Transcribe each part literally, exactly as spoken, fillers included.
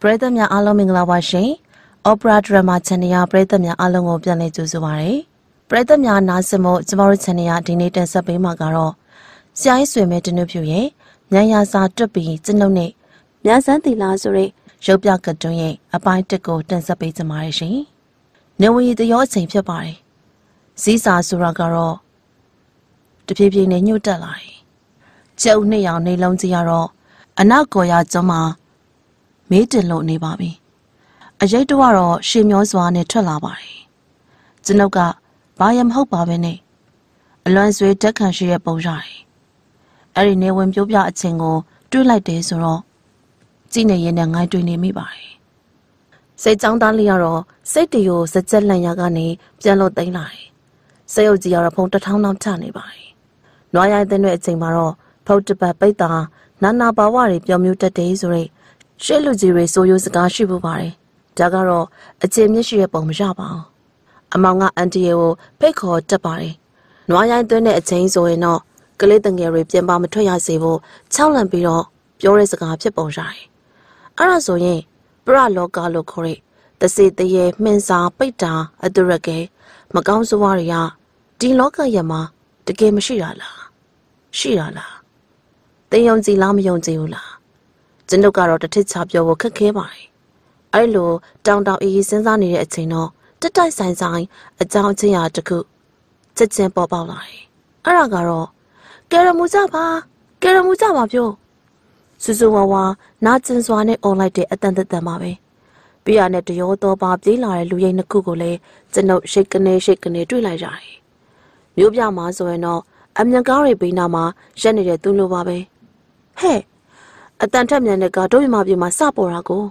Breatham Alomingla washing, Opera Drama Tania, Breatham Alongo Piane Juzuari, Breatham Nasimo, Zmaritania, Dinate and Sabi Magaro, Siai Swimmet in Upuye, Naya Sa Tupi, Zinone, Yazanti Lazare, Shopyaka Doye, a pint to go, Tensapi Marishi. No way the yacht same your body. Sisa Suragaro. The people in a new delay. Joe Nea Ne Lonziaro, a now goya Zoma. Made in Lotney Bobby. A Jatuaro, Shimos one a Trelabari. Zenoga, Bayam Hope Bobby. A lance with Deccan she a bojai. Every near when Pubia at Single, do like this or all. Zine yen and I do near me by. Say Zangdaliaro, say to you, said Zelan Yagani, Jello daylight. Say of the upon the town of Tani by. No, I then at Maro, Pota Beta, Nana Bawari, your muted days or Sheluziri so use Gashi Bubari. Dagaro, a team Yeshia Bomjaba. Among our Antio, Peko, Tabari. No, I don't at Saints or no, Galatangari, Jamba Matoya Savo, Towland Biro, Puresa Pipojai. Araso ye, Bra Loga Locori, the seat the ye, Mensa, Peta, a Durage, Magamsu Waria, D Loka Yama, the game Shirala. Shirala. The Yonzi Lam Yonziula. Zendogaro the tits up your work by. I lo down down e senzani at Tino, the die sign sign, a down tia to cook. Titsen Bobalai. Aragaro. Garamuzaba, Garamuzaba yo. Suzuwawa, not since one all like the attended the mabe. Be a net to your door, Bob Dila, Louis in the Kugole, the note shaken, shaken, do like jai. Mubia mazo and all, I'm Yagari Binama, Jenny Dulu Babe. Hey, at that time, Yanaka, do you mabi my saporago?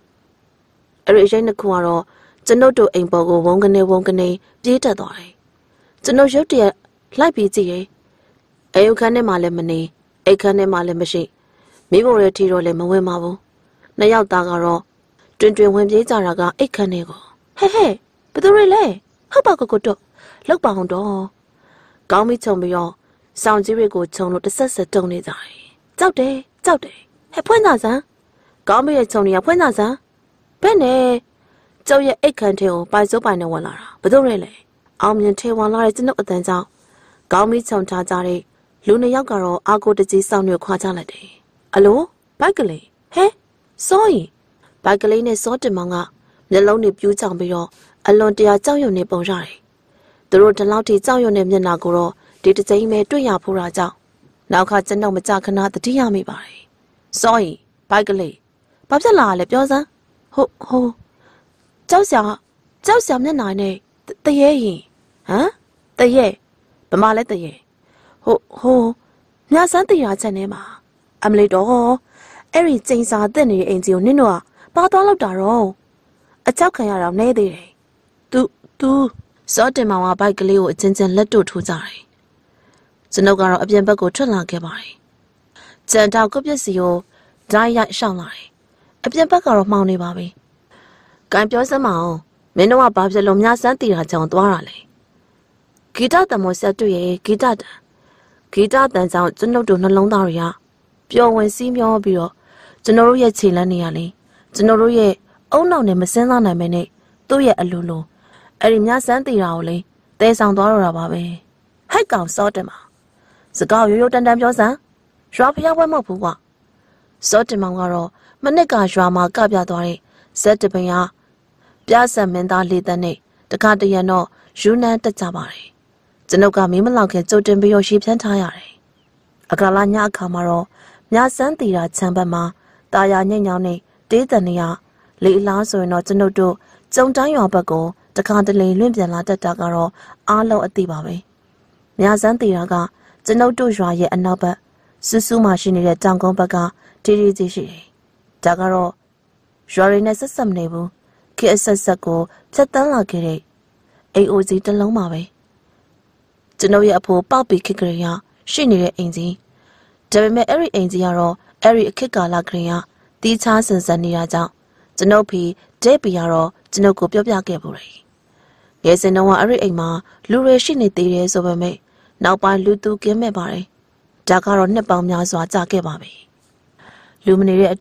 A region the Kuaro, the noto in Bogo, Wongane, Wongane, Peter Doi. The no show dear, like P T A. A cane malemani, a cane malemashi. Mibore tiro le mawemabo. Nayal Dagaro. Twenty when Jazaraga, a canego. Hey, hey, but the relay. How about Goto? Look bound all. Gami told me all. Sounds irregular tone of the sister Tony die. Out day, out day. Hey, Puenaza. Gami a Tony a Puenaza. Penny. So ye a cantil by Zobina Wallara, but the relay. Almian tail one lies no attends out. Gami told Tazari. Luna Yagaro, I'll go to see sound your quatality. Hello? Bagley? Hey? Sorry. Bagley ne saw the manga. The lonely beauty on below. Alone dear tell your name bonjai. The road allowed to tell your name Yanagoro. Did the same way to Yapuraja. Now cuts and no Matakana the Tiami by. Sorry. Bagley. Babsala lep yosa. Ho ho. Josia. Josia Nane. The ye. Huh? The ye. Bamale the ye. Ho ho. Nasanti Yatanema. I'm late all. Every thing's are then ain't you Ninoa, but all of Daro. A talkaya of Nady. Do, do, saw them our bike leo attends and let to die. Zenogaro of Yambago Trelake by. Send out Copiasio, die yet shall lie. A Yambago of Mounty Bobby. Campios the Mao, Menoa Babsalomia Santia Town Dwarale. Gita the most said to ye, Gita. Gita then out to no do no long daria. Pure when see me all below. To no yet Tilaniali. To no ye, oh no, name a senana mene. Do ye a lulu. Erimia Santi Rauli. They sound Dora Babe. Head go, saw them. The girl you done them yourself? Drop ya one more pua. So to Mangaro, Maneka drama, Gabia Dori, said to Pia. Piazza Menda lead the ne. The Cardiano, Juna the Tabari. The Noga Mimalaka, so to be your sheep and tire. A galanya camaro. Nya Santira Tambama, Daya Nyane, Didania, Lee Lasso not to no do, don't die your bago, the candle Limpian Lata Dagaro, Arlo at the Baby. Nya Santiraga, the no do joye and nubber, Susuma Shini Tango Baga, Tiri Dishi. Dagaro, Joriness as some neighbor, Kiss a Sako, Tatala Kiri, A Uzi the Lomawe. To know ya poor Bobby Kickeria, Shini Ainzi. Devime every Ainziaro, every Kikala Gria, these Hansons and Niaja, Zenopi, Debiaro, Zenoco Pia Gaburi. Yes, and no one every Ema, Lure Shini Theres over me, now by Lutu Gimebari. Dagaro Nepal Yazwa Zagababi. Luminary at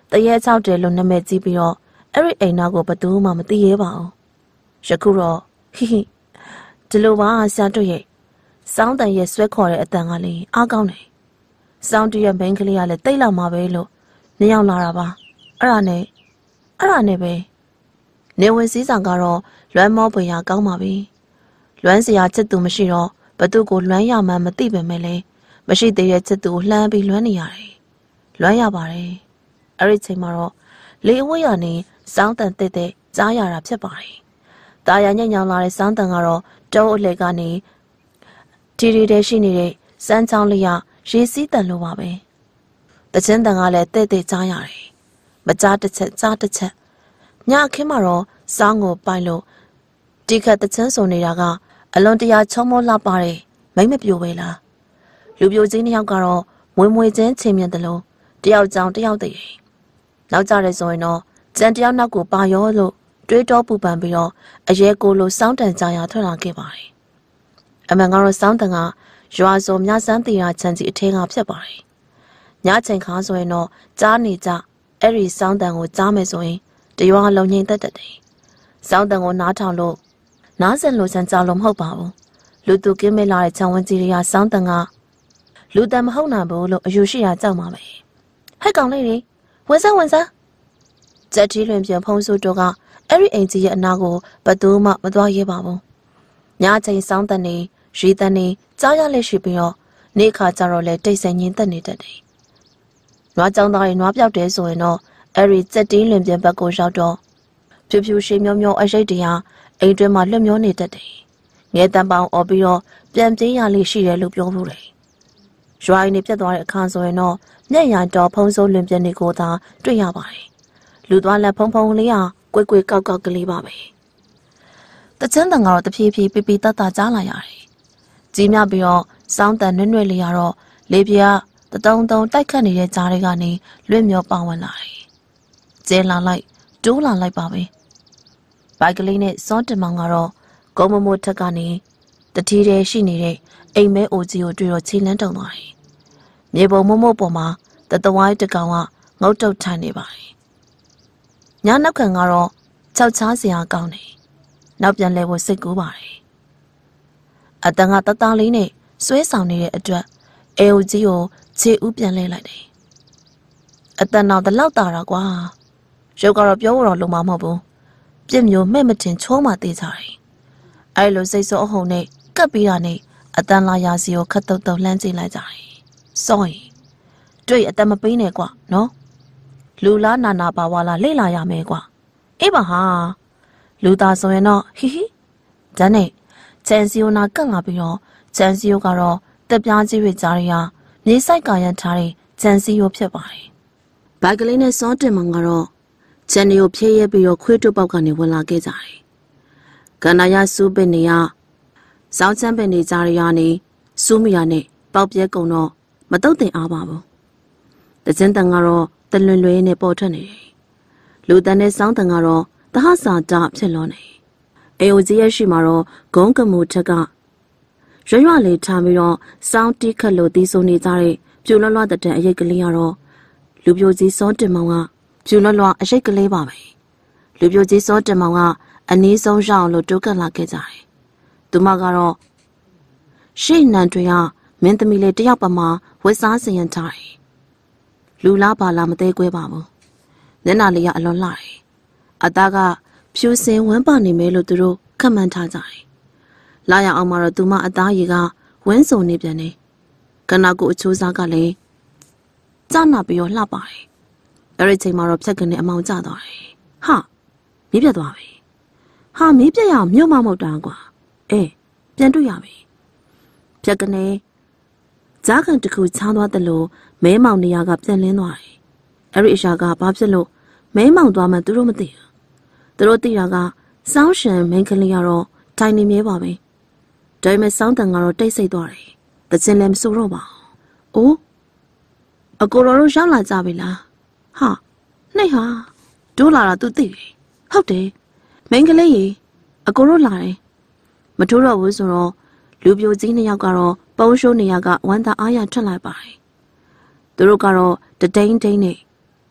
တရေချောက်တယ်လို့နာမည်ကြီးပြီးတော့အဲ့ဒီအိမ်နောက်ကိုဘသူမှမသိရဲပါဘူးယခုတော့ဟိဟိဒီလိုပါဆရာတို့ရဲ့စောင်းတန်ရဲ့ဆွဲခေါ်တဲ့အတန်ကလေးအားကောင်းတယ်စောင်းတရဲ့မိန်းကလေးကလည်းတိတ်လောက်မှာပဲလို့နေရောက်လာတာပါအဲ့ဒါနဲ့အဲ့ဒါနဲ့ပဲနေဝင်စည်းဆောင်ကတော့လွမ်းမောပွေရကောင်းပါပြီလွမ်းစရာချစ်သူမရှိတော့ဘသူကိုလွမ်းရမှန်းမသိပေမဲ့လေမရှိသေးတဲ့ချစ်သူကိုလှမ်းပြီးလွမ်းနေရတယ်လွမ်းရပါတယ်အဲ့ဒီချိန်မှာတော့လေအဝတ်ရနေစောင်းတန်တက်တက်ကြားရတာဖြစ်ပါတယ်တာယာညံ့ညောင်လာတဲ့စောင်းတန်ကတော့တောအလှကနေတီရီတဲရှိနေတဲ့စမ်းချောင်းလေးရရေစီးတန်လိုပါပဲတချင်းတန်ကလည်းတဲ့တဲ့ကြားရတယ်မကြားတစ်ချက်ကြားတစ်ချက်ညခင်းမှာတော့စောင်းကိုပိုင်လို့ဒီခတ်တချင်းစုံနေတာကအလွန်တရာချောမောလှပတဲ့မိမ့်မပြိုပဲလားလူပြိုကြီးနှစ်ယောက်ကတော့မွေမွေချင်းချင်းမြင်တယ်လို့တယောက်ကြောင်တယောက်တည်းနောက်ကြရဲဆိုရင်တော့ကြံတယောက်နောက်ကိုပါရောလို့တွေးတောပူပန်ပြီးတော့အရဲကိုလိုစောင်းတန်ကြရာထွက်လာခဲ့ပါတယ်အမှန်ကတော့စောင်းတန်ကရွာစုံမြဆန်းတီရာချန်စီအထင်းကဖြစ်ပါတယ်ညချိန်ခါဆိုရင်တော့ကြားနေကြအဲ့ဒီစောင်းတန်ကိုကြားမယ်ဆိုရင်တရွာလုံးငိမ့်သက်တယ်စောင်းတန်ကိုနားထောင်လို့နားစင်လိုချန်ကြောက်လို့မဟုတ်ပါဘူးလူသူကင်းမဲ့လာတဲ့ချောင်းဝန်းကြီးတွေကစောင်းတန်ကလူတန်မဟုတ်နိုင်ဘူးလို့အယူရှိရာကြောက်မှာပဲဟဲ့ကောင်လေးတွေဝင်စမ်းဝင်စမ်းကြက်တီလွင်ပြန်ဖုံးစုတို့ကအဲ့ဒီအိမ်ကြီးရဲ့အနာကိုဘသူမှမသွားရဲပါဘူးညချိန်စောင်းတန်နေရီတန်နေကြားရလက်ရှိပြီးတော့နေ့ခါကျတော့လဲတိတ်ဆိတ်ငြင်းသက်နေတတ်တယ်နွားကြောင်သားတွေနွားပြောက်တယ်ဆိုရင်တော့အဲ့ဒီကြက်တီလွင်ပြန်ဘက်ကိုရောက်တော့ဖြူဖြူရှည်မျောမျောအရိတ်တရားအိမ်တွင်းမှာလွတ်မျောနေတတ်တယ်ငဲတန်ပေါင်းអော်ပြီးတော့ပြန်ပြေးရလေးရှိတယ်လို့ပြောလို့တယ်ရွာရင်းနေပြတ်သွားတဲ့အခါဆိုရင်တော့မျက်ရည်တော်ဖုံးစိုးလွင်ပြန်နေကိုသာတွေ့ရပါတယ်လူသွားလက်ဖုံဖုံလေးဟာကွေကွေကောက်ကောက်ကလေးပါပဲတချမ်းတန်ကတော့တဖြည်းဖြည်းပြပြတတ်တာကြားလာရတယ်ကြီးမြပြီးတော့စောင်းတန်နွဲ့နွဲ့လေးရတော့လေပြားတတုံတုံတိုက်ခတ်နေတဲ့ကြားတွေကနေလွင့်မျောပါဝင်လာတယ်ကျဲလာလိုက်တိုးလာလိုက်ပါပဲဘိုက်ကလေးနဲ့စောတင်မောင်ကတော့ဂုံမမိုးထက်ကနေတတိတဲရှိနေတဲ့အိမ်မဲအိုကြီးကိုတွေ့တော့ခြေလန်းတုံသွားတယ်မြေပုံမမို့ပေါ်မှာတတဝိုင်းတကောင်ကငုတ်တုတ်ထိုင်နေပါတယ်ညနောက်ခံကတော့ခြောက်ချားစရာကောင်းတယ်နောက်ပြန်လဲဖို့စိတ်ကူးပါတယ်အတန်ကတသားလေးနဲ့ဆွဲဆောင်နေတဲ့အတွက်အေအိုကြီးကိုခြေဥပြန်လဲလိုက်တယ်အတန်တော့တလောက်တာတော့ကွာရုပ်ကတော့ပြောတော့လုံမမဟုတ်ဘူးပြစ်မျိုးမဲ့မတင်ချိုးမှသေးကြတယ်အဲ့လိုစိတ်ဆိုးအဟုန်နဲ့ကပ်ပြီးတာနဲ့အတန်လာရာစီကိုခတ်တုတ်တုတ်လှမ်းကြည့်လိုက်ကြတယ်စောရင်တွေ့အတန်မပေးနဲ့ကွာနော်လူလားနာနာပါဝါလားလေ့လာရမယ်ကွာအေးပါဟာလူသားဆိုရင်တော့ဟီဟီဒါနဲ့ချန်စီယိုနာကန့်လာပြီးတော့ချန်စီယိုကတော့တက်ပြားကြီးတွေကြားရမြေဆိုင်ကာရန်ထားတဲ့ချန်စီယိုဖြစ်ပါတယ်ဘိုက်ကလေးနဲ့စောတင်မန်ကတော့ချန်နီကိုဖြည့်ရဲပြီးတော့ခွေးတုပ်ပေါက်ကနေဝင်လာခဲ့ကြတယ်ကန္နာရစူးပင်နေရစောင်းချမ်းပင်နေကြရနေစူးမီယာနဲ့ပေါက်ပြဲကုန်တော့မတုတ်တင်အားပါဘူးတကျင်းတန်ကတော့တလွင်လွင်နဲ့ပေါ်ထွက်နေတယ်လူတန်နဲ့စောင်းတန်ကတော့တဟဆာတာဖြစ်လို့နေအေအိုကြီးရဲ့ရှိမှာတော့ဂုံးကမူထက်ကရွရွလေးထားပြီးတော့စောင်းတီးခတ်လို့တီးဆိုနေကြတဲ့ပြူလွတ်လွတ်တဲ့အရိတ်ကလေးကတော့လူပြိုကြီးစောတင်မောင်ကပြူလွတ်လွတ်အရိတ်ကလေးပါပဲလူပြိုကြီးစောတင်မောင်ကအနည်းဆုံးရအောင်လို့တိုးကပ်လာခဲ့ကြတယ်သူမကတော့ရှေ့နန်တွေကမင်းသမီးလေးတယောက်ပါမှဝက်စားစင်ရထားတယ်လူလားပါလားမသေးခွဲပါဘူးမျက်နှာလေးကအလွန်လှတယ်အသားကဖြူစင်ဝမ်းပါနေမယ်လို့သူတို့ခန့်မှန်းထားကြတယ်လာရအောင်မှာတော့သူမအသားရည်ကဝင်းစုံနေပြန်တယ်ခဏကိုအချိုးစားကလည်းကျနာပြီးတော့လှပါတယ်အဲ့ဒီချိန်မှာတော့ဖြက်ကနေအမောင်ကျသွားတယ်ဟာမီးပြတ်သွားပြီဟာမီးပြတ်ရအောင်မြို့မမဟုတ်တာကွာအေးပြန်တွေ့ရပြီဖြက်ကနေဂျာကန်တခုချားသွားတယ်လို့မဲမောင်နေရာကပြန်လင်းသွားတယ်အဲ့ဒီအရာကဘာဖြစ်လို့မဲမောင်သွားမှသူတို့မသိဘူးသူတို့သိတာကစောင်းရှန်မင်းကလေးကတော့ထိုင်နေမြဲပါပဲဒါပေမဲ့စောင်းတန်ကတော့တိတ်ဆိတ်သွားတယ်တချင်လည်းမစိုးတော့ပါဘူးအိုးအကိုတော်တို့ရောက်လာကြပြီလားဟာနှိတ်ဟာဒိုးလာတာသူသိတယ်ဟုတ်တယ်မင်းကလေးကြီးအကိုတို့လာတယ်မထိုးတော့ဘူးဆိုတော့လူပြိုကြီးနှစ်ယောက်ကတော့ပုံရှိုးနေရကဝမ်းသာအားရထွက်လာပါတယ်သူတို့ကတော့တတိန်တိန်နဲ့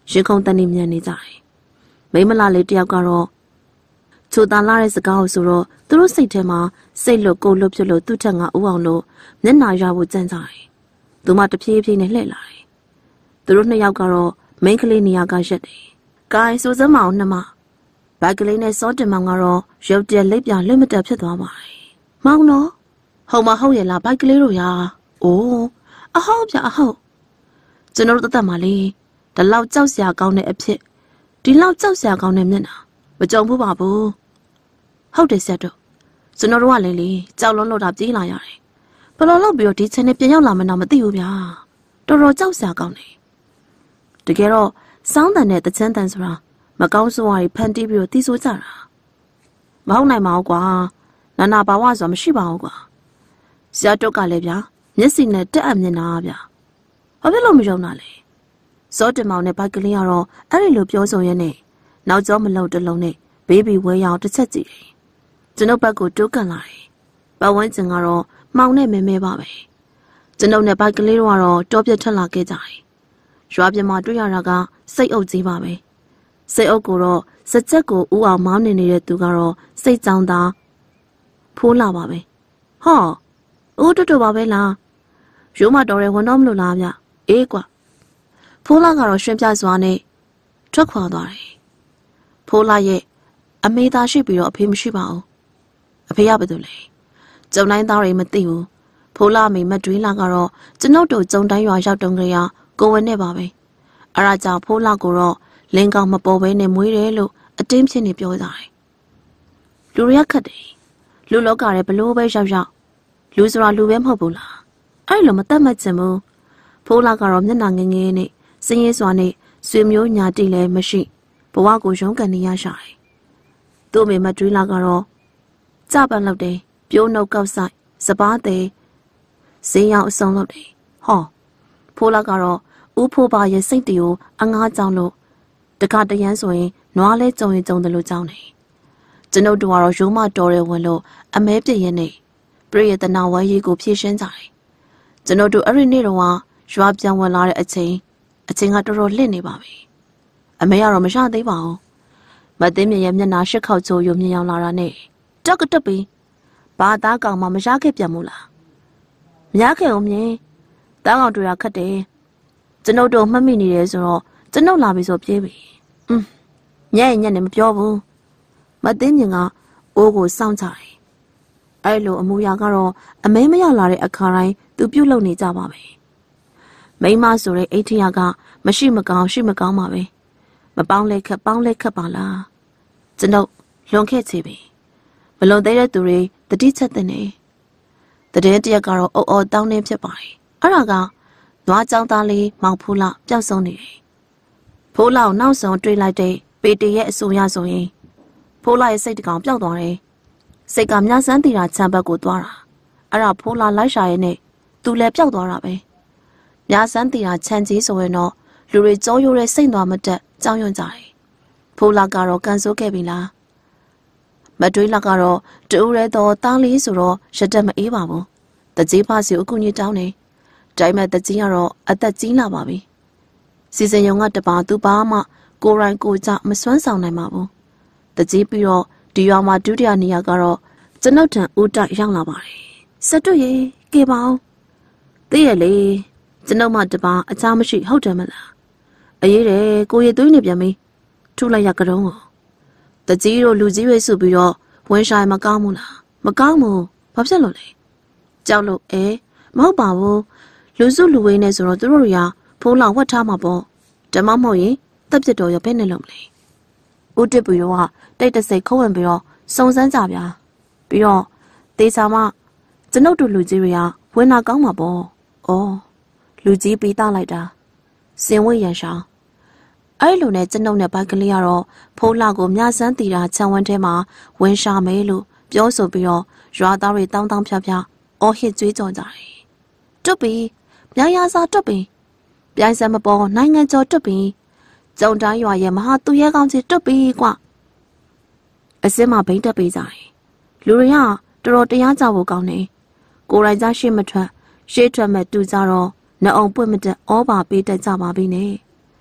ရင်ခုန်တန်နေမြန်နေကြတယ်မိမလာလေးတယောက်ကတော့ချိုတန်လာတဲ့စကားကိုဆိုတော့သူတို့စိတ်ထဲမှာစိတ်လွတ်ကိုလွတ်ဖြစ်လို့သူ့ထက်ငါဥအောင်လို့မျက်နှာရဖို့ကြံ့ကြတယ်သူမှတဖြည်းဖြည်းနဲ့လှည့်လာတယ်သူတို့နှစ်ယောက်ကတော့မိန်းကလေးနေရာကရက်တယ်ကိုင်ဆိုစမ်းမအောင်နှမဘိုက်ကလေးနဲ့စောတင်မောင်ကတော့ရုပ်တရက်လက်ပြလွတ်မတက်ဖြစ်သွားပါတယ်မောင်တော့ဟုတ်မဟုတ်ရဲ့လားဘိုက်ကလေးတို့ရာအိုးအဟုတ်ပြအဟုတ်ကျွန်တော်တို့တတ်မှလေဒီလောက်ကြောက်စရာကောင်းတဲ့အဖြစ်ဒီလောက်ကြောက်စရာကောင်းတဲ့မျက်နှာမကြုံဘူးပါဘူးဟုတ်တယ်ဆက်တော့ကျွန်တော်တို့ကလည်းလေကြောက်လုံးလို့တာပြေးလာရတယ်ဘယ်လိုလုပ်ပြီးတော့ဒီချက်နဲ့ပြန်ရောက်လာမလို့မသိဘူးဗျာတော်တော်ကြောက်စရာကောင်းတယ်တကယ်တော့စောင်းတန်နဲ့တချမ်းတန်ဆိုတာမကောင်းဆိုးဝါးတွေဖန်တီးပြီးတော့တီးဆိုးကြတာမဟုတ်နိုင်ပါဘူးကွာနာနာဘာဝဆိုတာမရှိပါဘူးကွာဆရာတို့ကလည်းဗျာမျက်စိနဲ့တက်အပ်မြင်တာဗျာဘာဖြစ်လို့မယုံတာလဲစောတင်မောင်နဲ့ဘိုက်ကလေးကတော့အဲ့ဒီလိုပြောဆိုရင်းနဲ့နောက်ကျောမလုံတလုံးနဲ့ဘေးဘီဝဲရောင်တစ်ချက်ကြည့်တယ်ကျွန်ုပ်ဘက်ကိုတိုးကန်လာတယ်ပတ်ဝန်းကျင်ကတော့မှောင်နဲ့မဲမဲပါပဲကျွန်ုပ်နဲ့ဘိုက်ကလေးတို့ကတော့တောပြတ်ထွက်လာခဲ့ကြတယ်ရွာပြင်မှာတွေ့ရတာကစိတ်အုပ်ကြီးပါပဲစိတ်အုပ်ကိုတော့စကြက်ကိုဥအောင်မောင်းနေနေတဲ့သူကတော့စိတ်ကြောင်သားဖိုးလာပါပဲဟောအိုးတူတူပါပဲလားရိုးမတော်ရဲဝန်တော့မလို့လားဗျအေးကွာဖိုးလာကတော့ရှင်ပြစွာနဲ့ထွက်ခွာသွားတယ်ဖိုးလာရဲ့အမေသားရှိပြီးတော့အဖေမရှိပါဘူးအဖေရဘာလို့လဲကျုံတိုင်းသားတွေမသိဘူးဖိုးလာမိမတွေးလာကတော့ကျွန်ုပ်တို့ကျုံတိုင်းရွာရောက်တုန်းကရကိုဝင်နဲ့ပါပဲအဲ့ဒါကြောင့်ဖိုးလာကိုတော့လင်းကောင်မပေါ်ဘဲနဲ့မွေးတယ်လို့အတင်းဖြစ်နေပြောကြတယ်လူရခတ်တယ်လူလောကရဲ့ဘလို့ပဲရောက်ရောက်လူဆိုတာလူပဲမဟုတ်ဘူးလားအဲ့လိုမတတ်မှတ်ချင်ဘူးဖိုးလာကတော့မျက်နှာငယ်ငယ်နဲ့စင်းရဲစွာနဲ့ဆွေမျိုးညာတိလည်းမရှိဘဝကိုရုန်းကန်နေရရှာတယ်သူ့မိမတွေးလာကတော့ကြပန်လောက်တယ်ပြိုးနှုတ်ကောက်ဆိုင်စပားသေးဈေးရောက်အစုံလုပ်တယ်ဟောဖိုးလာကတော့ဦးဖိုးပါရဲ့စိတ်တီကိုအငားကြောင်လို့တခါတရမ်းဆိုရင်နွားလဲကြုံရင်ကြုံတယ်လို့ကြောင်းတယ်ကျွန်ုပ်တို့ကတော့ရိုးမတော်ရဲဝင်လို့အမဲပြည့်ရင်နေပရိယတနာဝဲရီကိုဖြည့်ရှင်းကြတယ်ကျွန်ုပ်တို့အဲ့ဒီနေ့တော့ရွာပြန်ဝင်လာတဲ့အချိန်အချိန်ကတော်တော်လင့်နေပါပြီအမေကတော့မရသေးပါဘူးမသိမြရဲ့မျက်နှာရှစ်ခေါက်ချိုးရုံမြင်ရောက်လာတာနဲ့တက်ကတက်ပြီးဘာသားကောင်မှမရခဲ့ပြန်ဘူးလားမရခဲ့အောင်မြင်တားကောင်တွေ့ရခတ်တယ်ကျွန်ုပ်တို့မှတ်မိနေတယ်ဆိုတော့ကျွန်ုပ်လာပြီဆိုပြေးပြီอืมညရဲ့ညနဲ့မပြောဘူးမသိမြင်ကအိုးကိုစောင့်ကြတယ်အဲ့လိုအမူအရာကတော့အမဲမရောက်လာတဲ့အခါတိုင်းသူပြုတ်လုံနေကြပါပဲမိမဆိုတဲ့အိတ်ထရကမရှိမကောင်းရှိမကောင်းပါပဲမပေါင်းလဲခက်ပေါင်းလဲခက်ပါလားကျွန်ုပ်လွန်ခဲ့ချေပြီမလွန်သေးတဲ့သူတွေတတိချက်တဲ့နေတတဲ့တရက်ကတော့အော်အော်တောင်းနေဖြစ်ပါတယ်အဲ့ဒါကနွားကြောင်သားလေးမောင်ဖိုးလာပျောက်ဆုံးနေတယ်ဖိုးလာကိုနောက်ဆုံးတွေ့လိုက်တဲ့ပေတီရဲ့အဆိုရဆိုရင်ဖိုးလာရဲ့စိတ်တကောင်ပျောက်သွားတယ်စိတ်ကမြဆန်းတီတာချမ်းဘက်ကိုသွားတာအဲ့ဒါဖိုးလာလိုက်ရှာရဲ့နဲ့သူလည်းပျောက်သွားတာပဲမြဆန်းတီတာချမ်းကြီးဆိုရင်တော့လူတွေကြောရိုးတဲ့စိတ်သွားမတက်ကြောင်းရွံ့ကြတယ်ဖိုးလာကတော့ကန်ဆိုးခဲ့ပြီလားမတွေးလာကတော့တူရဲတော့တားလေးဆိုတော့ရတက်မအေးပါဘူးတကြီးဖားစီအကူကြီးတောင်းနေဒါပေမဲ့တကြီးကတော့အသက်ကြီးလာပါပြီစီစဉ်ရုံကတပါသူပါမှကိုရိုင်းကိုကြမစွမ်းဆောင်နိုင်ပါဘူးတကြီးပြီးတော့ဒီရွာမှာဒုတိယနေရာကတော့ကျွန်ုပ်ထံဦးတိုက်ရောက်လာပါတယ်စက်တွေ့ရေကေပါအောင်သိရလေကျွန်ုပ်မှတပါအချားမရှိဟုတ်တယ်မလားအေးတယ်ကိုရသွေးနေပြန်ပြီထုလိုက်ရကြတော့တကြီးတို့လူကြီးတွေစုပြီးတော့ဝင်ဆိုင်မကောင်းဘူးလားမကောင်းဘူးဘာဖြစ်လို့လဲကြောက်လို့အဲမဟုတ်ပါဘူးလူစုလူဝေးနေဆိုတော့သူတို့တွေကဖိုးလောင်ဝတ်ထားမှာပေါ့ဓမ္မမဟုတ်ရင်တက်ပြစ်တော်ရဘဲနဲ့လုံးမလဲဦးတစ်ပြီးတော့တိတ်တဆိတ်ခုံးဝင်ပြီးတော့စုံစမ်းကြဗျာပြီးတော့တေချာမကျွန်ုပ်တို့လူကြီးတွေကဝင်နာကောင်းမှာပေါ့ဩလူကြီးပြီးသားလိုက်တာစင်ဝိရန်ရှောင်းအဲ့လိုနဲ့ကျွန်ုပ်နဲ့ဘိုက်ကလေးကတော့ဖိုးလာကိုမြဆန်းတီတာခြံဝန်းထဲမှာဝင်ရှာမယ်လို့ပြောဆိုပြီးတော့ရွာသားတွေတောင်းတောင်းဖြားဖြားအော်ဟစ်ကြွေးကြော်ကြတယ်တွတ်ပြီးမြားရစားတွတ်ပြီးပြိုင်စံမပေါ်နိုင်ငံကျော်တွတ်ပြီးကျုံတိုင်းရွာရဲ့မဟာသူရဲကောင်းကြီးတွတ်ပြီးကွအစင်းမှာဘိန်းတက်ပေးကြတယ်လူတွေကတော်တော်တရားကြဖို့ကောင်းတယ်ကိုယ်တိုင်ကြရှေ့မထွက်ရှေ့ထွက်မဲ့တူကြတော့နှအုံပွင့်မတက်ဩဘာပေးတတ်ကြပါပြီနဲ့တ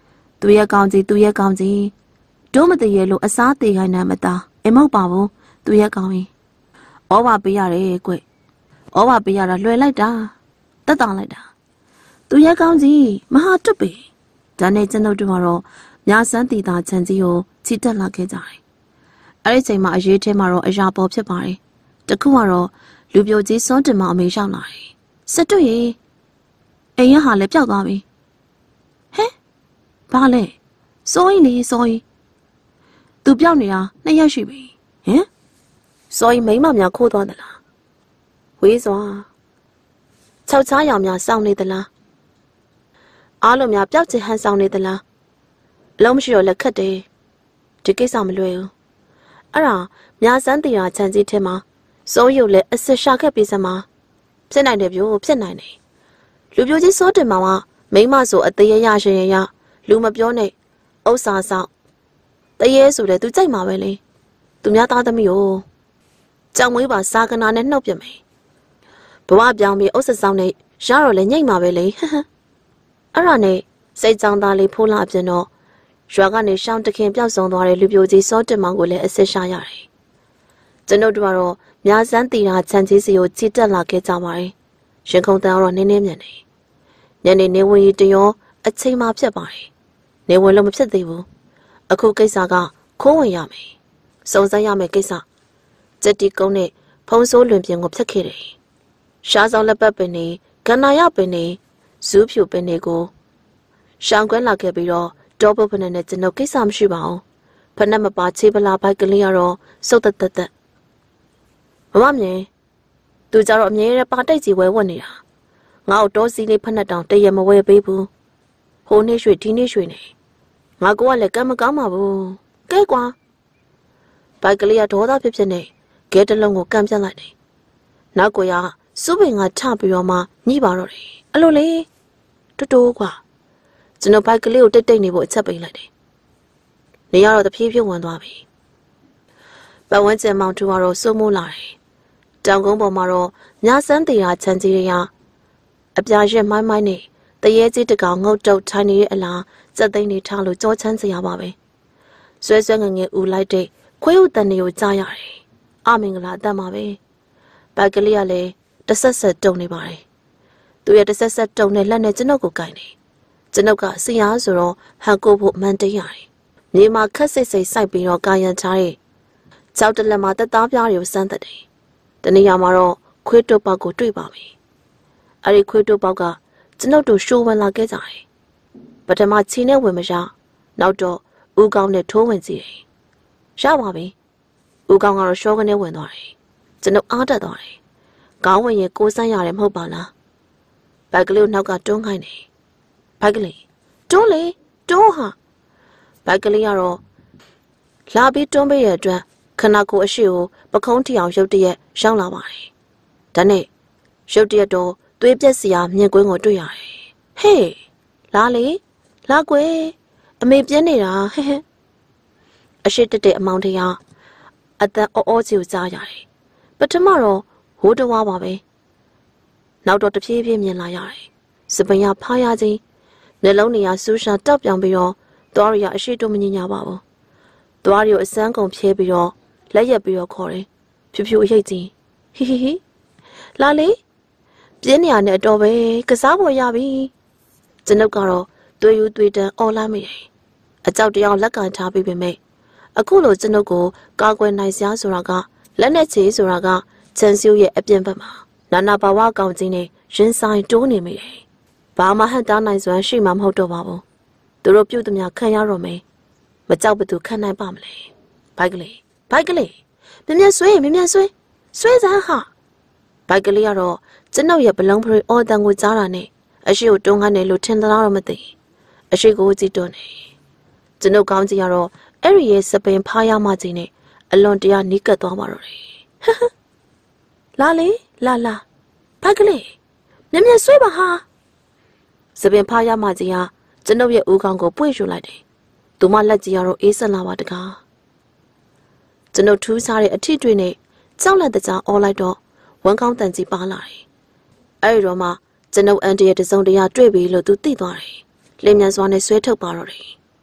သူရဲ့ကောင်းကြီးသူရဲ့ကောင်းကြီးဒုမတရေလို့အစားသေးခိုင်းနေမသားအမဟုတ်ပါဘူးသူရဲ့ကောင်းကြီးဩဘာပေးရတယ်ကွဩဘာပေးရတာလွယ်လိုက်တာတက်တောင်းလိုက်တာသူရဲ့ကောင်းကြီးမဟာတွတ်ပေဒါနဲ့ကျွန်တို့တို့ကတော့မြာစန်းတီတာချန်ကြီးကိုချီတက်လာခဲ့ကြတယ်အဲ့ဒီချိန်မှာအရေးထဲမှာတော့အရာပေါ်ဖြစ်ပါတယ်တခုကတော့လူပြိုကြီးစွန်းတင်မအမေရောက်လာတယ်စတွတ်ရေအိမ်ရဟာလည်းပျောက်သွားပြီဟဲ့ဘာလဲစိုးရင်လေစိုးရင်သူပျောက်နေတာနှစ်ရက်ရှိပြီဟင်စိုးရင်မိမများခိုးသွားသလားဝေးစွာ၆ချားရောင်များစောင့်နေသလားအားလုံးများပျောက်ချင်ဟန်ဆောင်နေသလားအလုံးမရှိတော့လက်ခတ်တယ်ဒီကိစ္စမလွယ်ဘူးအဲ့ဒါမြာစန်းတီရာချန်ကြီးထဲမှာစိုးရုပ်လည်းအစစ်ရှာခဲ့ပြီးစမှာဖြစ်နိုင်တယ်ပြို့ဖြစ်နိုင်တယ်လူပြိုကြီးစိုးတင်မှာကမိမဆိုအသေးရရရှင်ရရလူမပြောနဲ့ဥစ္စာဆောင်တရေဆိုလေသူကြိုက်မှာပဲလေသူများသားသမီးကိုကြောင်မွေးပါစာကနာနဲ့နှုတ်ပြမယ်ဘဝပြောင်းပြီးဥစ္စာဆောင်နဲ့ရတော့လေညိတ်မှာပဲလေဟဟအဲ့ဒါနဲ့စိတ်ကြောင်သားလေးဖိုးလာပြင်းတော့ရွာကနေရှောင်းတခင်ပျောက်ဆုံးသွားတဲ့လူပြိုကြီးစောတင်မောင်ကိုလည်းအစစ်ရှာရတယ်ကျွန်တို့တို့ကတော့မြာစန်းတီရာချန်ကြီးစီကိုချီတက်လာခဲ့ကြပါတယ်ရင်ခုန်တန်းတော့နင်းနေမြန်နေညနေနေဝင်ရီတရောအချိန်မှဖြစ်ပါတယ်နေဝင်လို့မဖြစ်သေးဘူးအခုကိစ္စကခိုးဝင်ရမယ်စုံစမ်းရမယ်ကိစ္စစက်တီကုန်းနဲ့ဖုံးဆိုးလွင်ပြင်ကိုဖျက်ခဲ့တယ်ရှားဆောင်လက်ပတ်ပင်နေကန္နာရပင်နေဇူးဖြူပင်တွေကိုရှောင်းကွင်းလာခဲ့ပြီးတော့တောပုတ်ဖနဲ့နဲ့ကျွန်တော်ကိစ္စမရှိပါဘူးဖက်နဲ့မပါချေးပလာဘိုက်ကလေးကတော့စုတ်တက်တက်တက်မမမြင်သူကြတော့အမြဲတမ်းပါတိတ်ကြီးဝဲဝတ်နေတာငါ့ကိုတောစီလေးဖက်နဲ့တောင်တရမဝဲပေးဘူးဟိုနေ့ရွှေဒီနေ့ရွှေနေငါကလည်းကံမကောင်းပါဘူးကဲကွာဘိုက်ကလေးကဒေါသဖြစ်ဖြစ်နဲ့ဂဲတလုံးကိုကန့်ပြတ်လိုက်တယ်နောက်ကရစူးပင်ကထပြီးတော့မှညှိပါတော့တယ်အလိုလေတူတူကွာကျွန်တော်ဘိုက်ကလေးကိုတိတ်တိတ်နေဖို့အချက်ပိတ်လိုက်တယ်နေရတော့တဖြည်းဖြည်းဝင်သွားပြီပတ်ဝန်းကျင်မောင်ထူကတော့စိုးမိုးလာတယ်တောင်ကုန်းပေါ်မှာတော့ညစန်းတီရာချန်ကြီးရအပြာရက်မိုင်းမိုင်းနဲ့တရေကြီးတကောင်ငုတ်တုတ်ထိုင်နေတဲ့အလားစက်သိန်းနေထားလို့ကြောချမ်းစရာပါပဲဆွဲဆွဲငငယ်ဦးလိုက်တဲ့ခွေးဥတန်တွေကိုကြားရတယ်အမင်္ဂလာအတတ်မှာပဲဘိုက်ကလေးကလည်းတဆက်ဆက်တုံနေပါတယ်သူရဲ့တဆက်ဆက်တုံတဲ့လက်နဲ့ကျွန်ုပ်ကိုကင်နေကျွန်ုပ်ကဆရာဆိုတော့ဟန်ကိုဖို့မှန်တရတယ်မြေမှာခက်စိတ်စိတ်စိုက်ပြီးတော့ကာယံချတဲ့ကြောက်တလက်မှာတက်သားပြားတွေကိုစမ်းသက်တယ်တနေရာမှာတော့ခွေးတုပ်ပေါက်ကိုတွေ့ပါပြီအဲ့ဒီခွေးတုပ်ပေါက်ကကျွန်ုပ်တို့ရှိုးဝင်လာခဲ့ကြတယ်ပထမချီနဲ့ဝင်မရနောက်တော့ဦးကောင်းနဲ့ထိုးဝင်ကြည့်တယ်ရပါပြီဦးကောင်းကတော့ရှောကနေဝင်သွားတယ်ကျွန်ုပ်အားတက်သွားတယ်ခေါင်းဝင်ရင်ကိုးစမ်းရတယ်မဟုတ်ပါလားဘိုက်ကလေးနောက်ကတွန်းခိုင်းတယ်ဘိုက်ကလေးတွန်းလေတွန်းဟာဘိုက်ကလေးကတော့လာပြီးတွန်းပေးရတဲ့အတွက်ခဏကိုအရှိကိုပခုံးထီအောင်ရုတ်တရက်ရောက်လာပါတယ်ဒါနဲ့ရုတ်တရက်တော့သွေးပြက်စရာမြင်ကွင်းကိုတွေ့ရတယ်ဟေးလာလေလာကွယ်အမေပြင်းနေတာဟဲ့ဟဲ့အရှိတက်တဲ့အမောင်တရားအသက်အောအောကြီးကိုကြားရတယ်ပထမတော့ဟိုးတဝါပါပဲနောက်တော့တဖြည်းဖြည်းမြင်လာရတယ်စပင်ရဖားရချင်းနှလုံးနေရဆူးရှာတောက်ပြောင်ပြီးတော့သွားရရအရှိတို့မငြင်ညာပါဘူးသွားရီကိုအစမ်းကုန်ဖြဲပြီးတော့လက်ရက်ပြီးတော့ခေါ်တယ်ဖြူဖြူအရိတ်ကြီးဟီဟီဟီလာလေပြင်းနေရတဲ့အတော်ပဲကစားပေါ်ရပြီကျွန်ုပ်ကတော့သွေးယူသွေးတန်းအော်လာမိတယ်အကြောက်တရားလက်ကန်ထားပြီးပေမဲ့အခုလိုကျွန်ုပ်ကိုကာကွယ်နိုင်စရာဆိုတာကလက်နဲ့ချေဆိုတာကချန်စီယိုရဲ့အပြင်ဘက်မှာနာနာဘာဝကောင်ကြီးနဲ့ရင်ဆိုင်တိုးနေမိတယ်ဘာမှဟန်တားနိုင်စွမ်းရှိမှမဟုတ်တော့ပါဘူးသူတို့ပြုတ်သမျှခံရတော့မယ်မကြောက်ဘသူခံနိုင်ပါမလဲဘိုက်ကလေးဘိုက်ကလေးမြင်မြဆွေးမြင်မြဆွေးဆွေးစမ်းဟာဘိုက်ကလေးကတော့ကျွန်ုပ်ရဲ့ဘလုံးဖရီအော်တန်ကိုကြားတာနဲ့အရှိကိုတွန်းခန်းတယ်လို့ထင်သလားတော့မသိအရှိကိုကြည့်တွန်းနေကျွန်ုပ်ကောင်းကြီးကတော့အဲ့ဒီရဲ့စပင်ဖားရမကြီးနဲ့အလွန်တရာနီးကပ်သွားပါတော့တယ်လာလေလာလာဘိုက်ကလေးမြင်မြဆွေးပါဟာစပင်ဖားရမကြီးကကျွန်ုပ်ရဲ့ဦးခေါင်းကိုပွင့်ယူလိုက်တယ်သူမလက်ကြီးကတော့အေးဆက်လာပါတကားကျွန်ုပ်ထူးခြားတဲ့အထီးတွေနဲ့ကြောက်လက်တကြားအော်လိုက်တော့ဝမ်းကောင်းတန်ကြီးပါလာတယ်အဲ့ဒီတော့မှကျွန်ုပ်အန်တီရဲ့တစုံတရာတွေ့ပြီလို့သူသိသွားတယ်လင်းမြန်စွာနဲ့ဆွဲထုတ်ပါတော့တယ်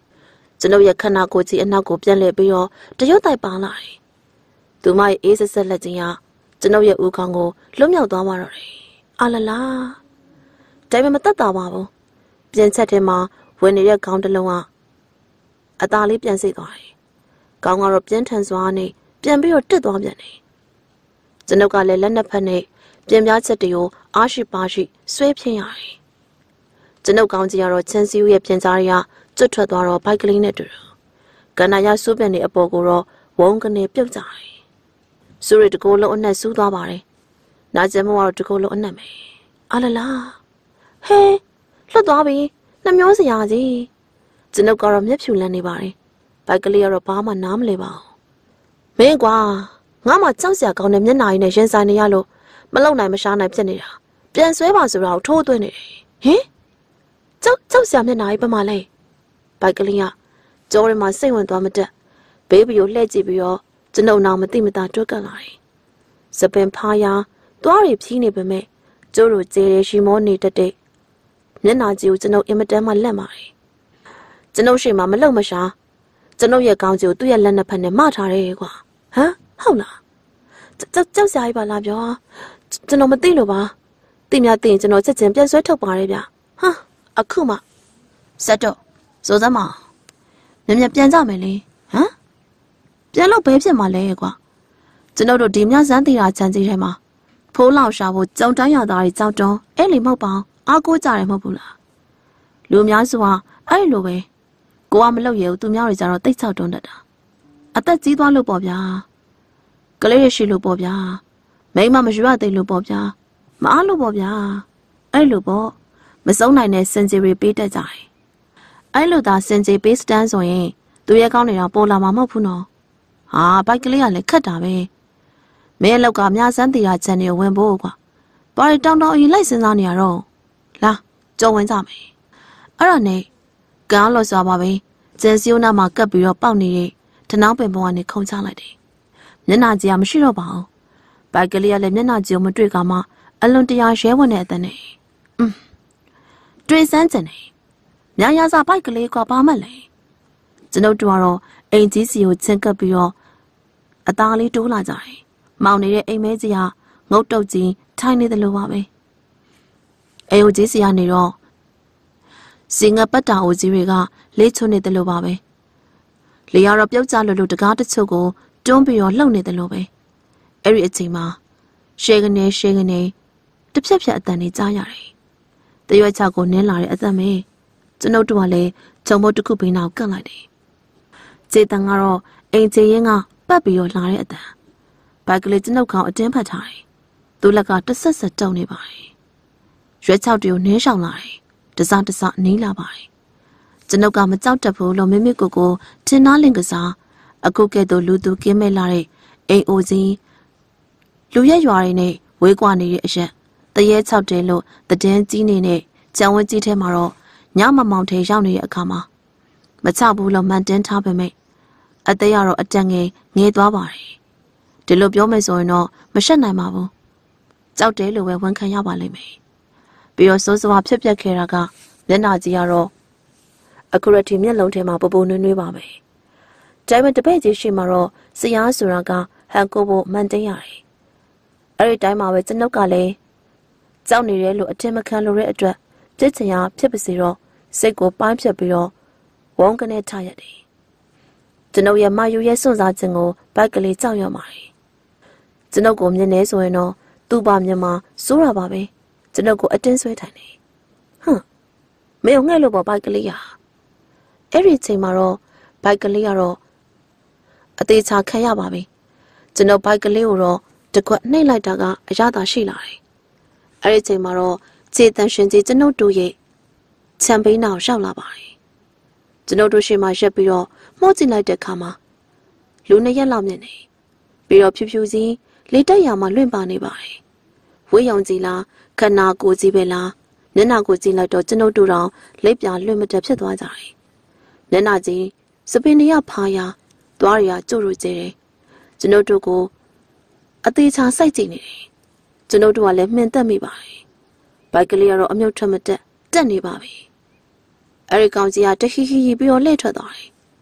ကျွန်ုပ်ရဲ့ခန္ဓာကိုယ်ကြီးအနောက်ကိုပြန်လှည့်ပြီးတော့တရွတ်တိုက်ပါလာတယ်။သူမရဲ့အေးဆက်ဆက်လက်ချင်းကကျွန်ုပ်ရဲ့ဦးခေါင်းကိုလွတ်မြောက်သွားမှတော့တယ်။အာလလာဒါပေမဲ့မတတ်တာပါဘူး။ပြန်ချက်ထဲမှာဝင်နေတဲ့ခေါင်းတစ်လုံးကအသားလေးပြန်စိတ်သွားတယ်။ခေါင်းကတော့ပြင်းထန်စွာနဲ့ပြန်ပြီးတော့တက်သွားပြန်တယ်။ကျွန်ုပ်ကလည်းလက်နှစ်ဖက်နဲ့ပြန်ပြားချက်တွေကိုအားရှိပါရှိဆွဲဖြင်းရတယ်။ကျွန်ုပ်ကောင်းကြီးကတော့ချန်စီဦးရဲ့ပြင်ကြားတွေကကျွတ်ထွက်သွားတော့ဘိုက်ကလေးနဲ့တူတယ်။ကန္နာရစူးပင်နေအပေါ်ကိုတော့ဝုန်းကနေပြုတ်ကြတယ်။စူရီတကိုယ်လုံးအနက်စူးသွားပါတယ်။နာကျင်မကတော့တကိုယ်လုံးအနက်မယ်။အာလလာဟဲလွတ်သွားပြီနှမျောစရာကြီးကျွန်ုပ်ကတော့မျက်ဖြူလန်းနေပါတယ်။ဘိုက်ကလေးကတော့ဘာမှနားမလဲပါဘူး။မင်းကွာငါမှကြောက်စရာကောင်းတဲ့မျက်နှာရည်နဲ့ရင်ဆိုင်နေရလို့မလုံနိုင်မရှားနိုင်ဖြစ်နေတာပြန်ဆွဲပါဆိုတော့ထိုးသွင်းနေတယ်ဟင်ကြောက်ကြောက်စရာမျက်နှာကြီးပမာလဲဘိုက်ကလေးကကြောထဲမှာစိတ်ဝင်သွားမတက်ဘေးဘီကိုလှည့်ကြည့်ပြီးတော့ကျွန်ုပ်နောက်မသိမသာတွက်ကလာတယ်စပင်ဖားရသွားရီဖြီးနေပေမဲ့ကျိုးတို့ကျေရရှိမောနေတတ်တဲ့မျက်နှာကြီးကိုကျွန်ုပ်အင်မတန်မှလက်မာတယ်ကျွန်ုပ်ရှိမှမလုံမရှားကျွန်ုပ်ရဲ့ကောင်းကြီးကိုသူ့ရဲ့လက်နှစ်ဖက်နဲ့မထားတယ်ကွာဟမ်ဟုတ်လားကြောက်ကြောက်စရာကြီးပါလားပြောကျွန်တော်မသိလို့ပါသိများသိရင်ကျွန်တော်ချက်ချင်းပြန်ဆွဲထုတ်ပါရဲဗျဟာအခုမှစက်တော့စိုးစမ်းမမြင်မြင်ပြန်ကြမယ်လေဟမ်ပြန်လို့ဘဲဖြစ်မှာလဲကွာကျွန်တော်တို့ဒီမြစမ်းသေးတာချမ်းကြီးထဲမှာဖိုးလောက်ရှာဖို့ကြောင်တိုင်းရသားတွေကြောက်တုံးအဲ့လေမဟုတ်ပါအားကိုးကြတယ်မဟုတ်ဘူးလားလူများစုဟာအဲ့လိုပဲကိုကမလုပ်ရဘူးသူများတွေကြတော့တိတ်ချောက်တုံးတတ်တာအသက်ကြီးသွားလို့ပေါ့ဗျာကလေးရရှိလို့ပေါ့ဗျာမိမမရွရသေးလို့ပေါ့ဗျာမအားလို့ပေါ့ဗျာအဲ့လိုပေါ့မစုံနိုင်တဲ့စင်ဂျီရီပေးတတ်ကြတယ်အဲ့လိုသာစင်ဂျီပေးစတန်းဆိုရင်သူရဲ့ကောင်းနေတာပေါ်လာမှာမဟုတ်ဘူးနော်ဟာဘိုက်ကလေးကလည်းခက်တာပဲမင်းလောက်ကမြစမ်းတီရာချန်နယ်ဝင်ဖို့ကွာဘာတွေတောင်းတောင်းအရင်လိုက်စဉ်းစားနေရတော့လာကြော်ဝင်ကြမယ်အဲ့ဒါနဲ့ကားလို့ဆိုပါပဲကျန်စီယိုနာမှာကပ်ပြီးတော့ပေါက်နေတဲ့တနောင်းပင်ပေါ်ကနေခုန်ချလိုက်တယ်မျက်နှာကြီးကမရှိတော့ပါဘူးဘိုက်ကလေးကလည်းမျက်နှာကြီးကိုမတွေ့ကမှအလွန်တရာရဲဝင်တဲ့အတန်းနဲ့อืมတွေ့စမ်းကြတယ်ညာရစာဘိုက်ကလေးကဘာမှလဲကျွန်ုပ်တို့ကတော့အိမ်ကြီးစီကိုချင်းကပ်ပြီးတော့အသားလေးတိုးလာကြတယ်မောင်နေတဲ့အိမ်မဲကြီးကငုတ်တုတ်ကြီးထိုင်နေတယ်လို့ပါပဲအိမ်ကြီးစီကနေတော့စင်ငါပတ်တာအိုကြီးတွေကလေးချွနေတယ်လို့ပါပဲလေယာတော့ပြုတ်ကျလို့လို့တကားတချို့ကိုတွန်းပြီးတော့လှုပ်နေတယ်လို့ပဲအဲ့ဒီအချိန်မှာရှေကနေရှေကနေတစ်ဖြက်ဖြက်အတန်လေးကြားရတယ်တရွက်ချကိုနင်းလာတဲ့အသက်မေကျွန်ုပ်တို့ကလည်းဂျုံမုတ်တစ်ခုဘေးနောက်ကန့်လိုက်တယ်ခြေတန်ကတော့အိမ်ခြေရင်းကပတ်ပြီးတော့လာတဲ့အတန်ဘိုက်ကလေးကျွန်ုပ်ကောင်အတင်းဖတ်ထားတယ်သူ့လက်ကတဆက်ဆက်တုံနေပါတယ်ရွက်ချောက်တွေကိုနင်းရှောင်လာတယ်တစားတစားနီးလာပါတယ်ကျွန်ုပ်ကမကြောက်တတ်ဘူးလို့မိမိကိုယ်ကိုထင်သားလင်ကစားအခုကဲ့သို့လူသူကင်းမဲ့လာတဲ့အိမ်အိုကြီးလူရက်ရွာတွေနဲ့ဝေးကွာနေတဲ့အရက်တရေချောက်တယ်လို့တည်င်းကြီးနေတဲ့ကြံဝဲကြီးထဲမှာတော့ညမမောင်ထဲရောက်နေတဲ့အခါမှာမချဘူးလို့မှန်တင်းထားပေမဲ့အသေးရတော့အတန်ငယ်ငေးသွားပါတယ်ဒီလိုပြောမယ်ဆိုရင်တော့မရှက်နိုင်ပါဘူးကြောက်တယ်လို့ပဲဝန်ခံရပါလိမ့်မယ်ပြီးတော့စိုးစွာဖြစ်ပျက်ခဲ့တာကမျက်နှာကြီးကတော့အခုရတီမျက်လုံးထဲမှာပပနွေးနွေးပါပဲဒါပေမဲ့တပည့်ကြီးရှိမှတော့စရာဆိုတာကဟန်ကိုဖို့မှန်တင်းရတယ်အဲ့ဒီတိုင်းမှာပဲကျွန်ုပ်ကလည်းကြောက်နေတယ်လို့အထင်မခံလို့တဲ့အတွက်ပြစ်ချင်ရဖြစ်ပါစေတော့စိတ်ကိုပိုင်းဖြတ်ပြီးတော့ဝုန်းကနေထားရတယ်ကျွန်ုပ်ရဲ့မယူရဲ့စွန့်စားခြင်းကိုဘိုက်ကလေးကြောက်ရွံ့ပါတယ်ကျွန်ုပ်ကိုမြင်နေဆိုရင်တော့သူ့ပါမြင်မှာစိုးရပါပဲကျွန်ုပ်ကိုအတင်းဆွဲထိုင်နေဟမ်မင်းငှဲ့လို့ပေါ့ဘိုက်ကလေးရအဲ့ဒီချိန်မှာတော့ဘိုက်ကလေးကတော့အသေးချာခံရပါပြီကျွန်တော်ဘိုက်ကလေးကိုတော့တကွက်နှိမ့်လိုက်တာကအရသာရှိလာတယ်အဲ့ဒီချိန်မှာတော့ခြေတန်ရှင်ကြီးကျွန်ုပ်တို့ရဲ့ချမ်ပိန်းနာကိုရောက်လာပါတယ်ကျွန်ုပ်တို့ရှေ့မှာရက်ပြီးတော့မှုတ်ကြည့်လိုက်တဲ့အခါမှာလူနှစ်ရက်လောက်မြင်နေပြီးတော့ဖြူဖြူစီလေတက်ရမှာလွင့်ပါနေပါတယ်ဝေးရောင်ကြီးလားခနာကိုကြီးပဲလားမျက်နှာကိုကြည့်လိုက်တော့ကျွန်ုပ်တို့တော့လက်ပြလွင့်မတက်ဖြစ်သွားကြတယ်မျက်နှာကြီးစပင်တွေကဖားရသွားရကြို့ရကျဲတယ်ကျွန်ုပ်တို့ကိုအသေးချာစိုက်ကြည့်နေတယ်ကျွန်ုပ်တို့ကလည်းမှင်သက်မိပါတယ်ဘိုက်ကလေးကတော့အမြုပ်ထွက်မတက်တက်နေပါပြီအဲ့ဒီကောင်ကြီးကတခီခီပြီးတော့လှည့်ထွက်သွားတယ်